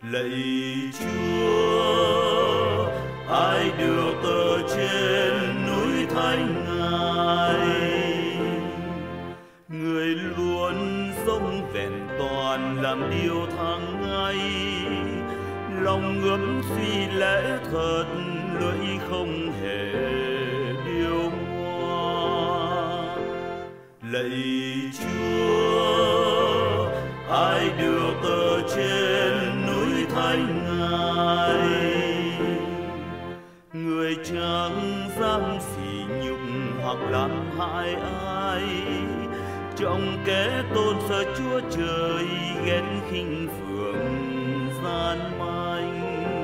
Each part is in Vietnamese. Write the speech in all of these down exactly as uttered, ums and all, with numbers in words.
Lạy Chúa, ai được ở trên núi thánh Ngài, người luôn sống vẹn toàn làm điều thắng ngay, lòng ước suy lẽ thật, lưỡi không hề điêu ngoa. Lạy Chúa, ai được ở trên núi thánh Ngài, người chẳng dám sỉ nhục hoặc làm hại ai, trong kẻ tôn sợ Chúa trời, ghét khinh phượng gian manh.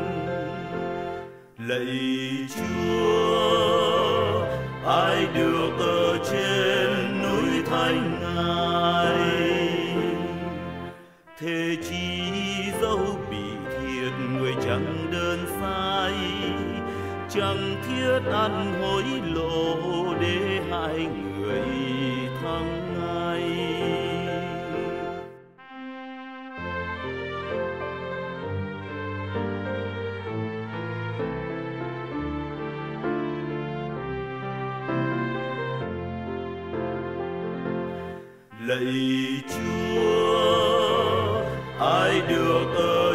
Lạy Chúa, ai được ở trên núi thánh Ngài, thế chi dẫu bị thiệt người chẳng đơn sai, chẳng thiết ăn hối lộ để hai người thắng ngay. Lạy Chúa, ai được ở